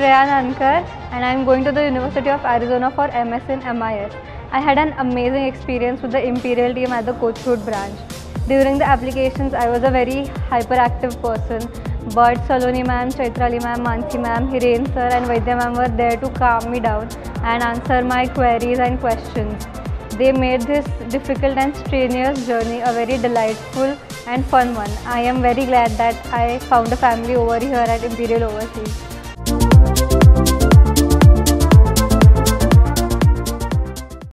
Shreya Nankar and I am going to the University of Arizona for MS in MIS. I had an amazing experience with the Imperial team at the Kochhut branch. During the applications, I was a very hyperactive person, but Saloni ma'am, Chaitrali ma'am, Mansi ma'am, Hiren sir and Vaidya ma'am were there to calm me down and answer my queries and questions. They made this difficult and strenuous journey a very delightful and fun one. I am very glad that I found a family over here at Imperial Overseas.